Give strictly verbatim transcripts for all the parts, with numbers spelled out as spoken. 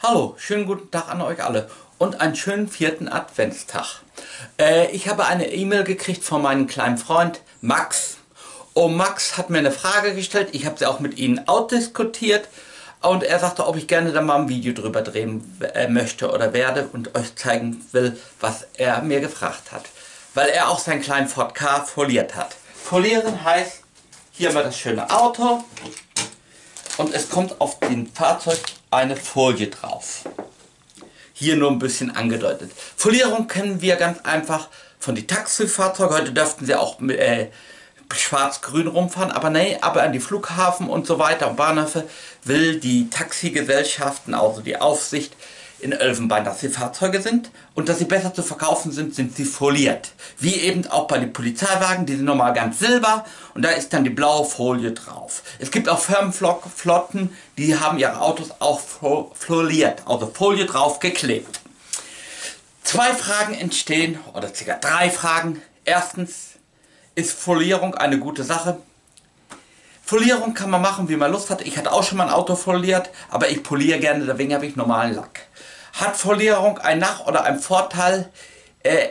Hallo, schönen guten Tag an euch alle und einen schönen vierten Adventstag. Äh, ich habe eine E-Mail gekriegt von meinem kleinen Freund Max. Und Max hat mir eine Frage gestellt, ich habe sie auch mit Ihnen ausdiskutiert. Und er sagte, ob ich gerne da mal ein Video drüber drehen äh, möchte oder werde und euch zeigen will, was er mir gefragt hat. Weil er auch seinen kleinen Ford Ka foliert hat. Folieren heißt, hier haben wir das schöne Auto und es kommt auf dem Fahrzeug eine Folie drauf. Hier nur ein bisschen angedeutet. Folierung kennen wir ganz einfach von den Taxifahrzeugen. Heute dürften sie auch äh, schwarz-grün rumfahren, aber nee, aber an die Flughafen und so weiter und Bahnhöfe will die Taxigesellschaften, also die Aufsicht, in Elfenbein, dass sie Fahrzeuge sind und dass sie besser zu verkaufen sind, sind sie foliert. Wie eben auch bei den Polizeiwagen, die sind normal ganz silber und da ist dann die blaue Folie drauf. Es gibt auch Firmenflotten, die haben ihre Autos auch foliert, also Folie drauf geklebt. Zwei Fragen entstehen, oder circa drei Fragen. Erstens, ist Folierung eine gute Sache? Folierung kann man machen, wie man Lust hat. Ich hatte auch schon mal ein Auto foliert, aber ich poliere gerne, deswegen habe ich normalen Lack. Hat Folierung einen Nach- oder einen Vorteil? Äh,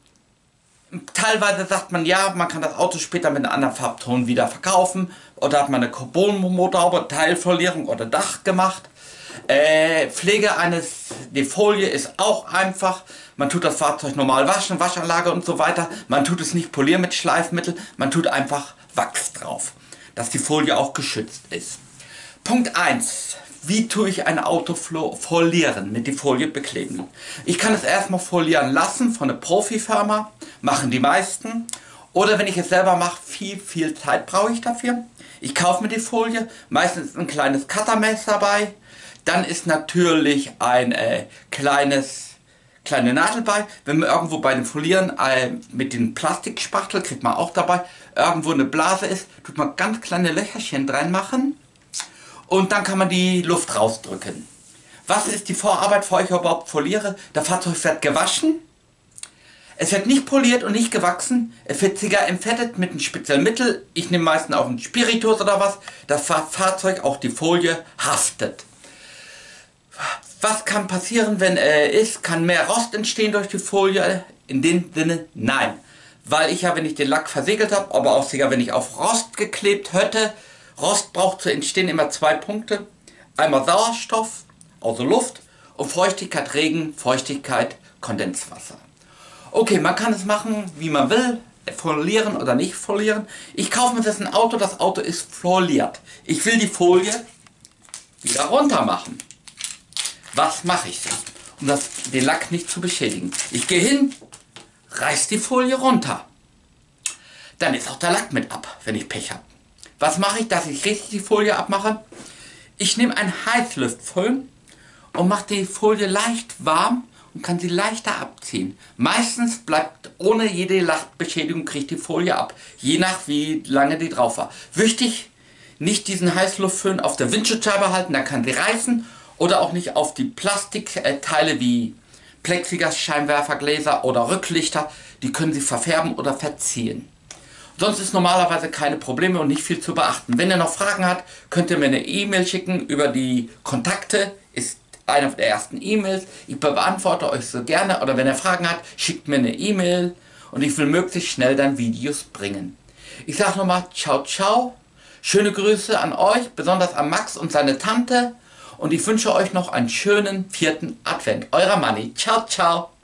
teilweise sagt man, ja, man kann das Auto später mit einem anderen Farbton wieder verkaufen. Oder hat man eine Carbon-Motorhaube, Teilfolierung oder Dach gemacht. Äh, Pflege eines, die Folie ist auch einfach. Man tut das Fahrzeug normal waschen, Waschanlage und so weiter. Man tut es nicht polieren mit Schleifmittel, man tut einfach Wachs drauf, dass die Folie auch geschützt ist. Punkt eins. Wie tue ich ein Auto folieren, mit die Folie bekleben? Ich kann es erstmal folieren lassen von einer Profifirma, machen die meisten. Oder wenn ich es selber mache, viel, viel Zeit brauche ich dafür. Ich kaufe mir die Folie, meistens ist ein kleines Cuttermesser dabei. Dann ist natürlich ein äh, kleines, kleine Nadel bei. Wenn man irgendwo bei dem Folieren äh, mit den Plastikspachtel, kriegt man auch dabei, irgendwo eine Blase ist, tut man ganz kleine Löcherchen dran machen. Und dann kann man die Luft rausdrücken. Was ist die Vorarbeit, bevor ich überhaupt foliere? Der Fahrzeug wird gewaschen. Es wird nicht poliert und nicht gewachsen. Es wird sogar entfettet mit einem speziellen Mittel. Ich nehme meistens auch einen Spiritus oder was. Das Fahrzeug, auch die Folie, haftet. Was kann passieren, wenn er äh, ist? Kann mehr Rost entstehen durch die Folie? In dem Sinne, nein. Weil ich ja, wenn ich den Lack versegelt habe, aber auch sogar, wenn ich auf Rost geklebt hätte, Rost braucht zu entstehen immer zwei Punkte. Einmal Sauerstoff, also Luft, und Feuchtigkeit, Regen, Feuchtigkeit, Kondenswasser. Okay, man kann es machen, wie man will, folieren oder nicht folieren. Ich kaufe mir das ein Auto, das Auto ist foliert. Ich will die Folie wieder runter machen. Was mache ich denn, um das, den Lack nicht zu beschädigen? Ich gehe hin, reiß die Folie runter. Dann ist auch der Lack mit ab, wenn ich Pech habe. Was mache ich, dass ich richtig die Folie abmache? Ich nehme einen Heißluftföhn und mache die Folie leicht warm und kann sie leichter abziehen. Meistens bleibt ohne jede Lackbeschädigung, kriegt die Folie ab, je nach wie lange die drauf war. Wichtig, nicht diesen Heißluftföhn auf der Windschutzscheibe halten, da kann sie reißen. Oder auch nicht auf die Plastikteile wie Plexiglas, Scheinwerfergläser oder Rücklichter. Die können Sie verfärben oder verziehen. Sonst ist normalerweise keine Probleme und nicht viel zu beachten. Wenn ihr noch Fragen habt, könnt ihr mir eine E-Mail schicken über die Kontakte. Ist eine der ersten E-Mails. Ich beantworte euch so gerne. Oder wenn ihr Fragen habt, schickt mir eine E-Mail. Und ich will möglichst schnell dann Videos bringen. Ich sage nochmal ciao, ciao. Schöne Grüße an euch, besonders an Max und seine Tante. Und ich wünsche euch noch einen schönen vierten Advent. Euer Manni. Ciao, ciao.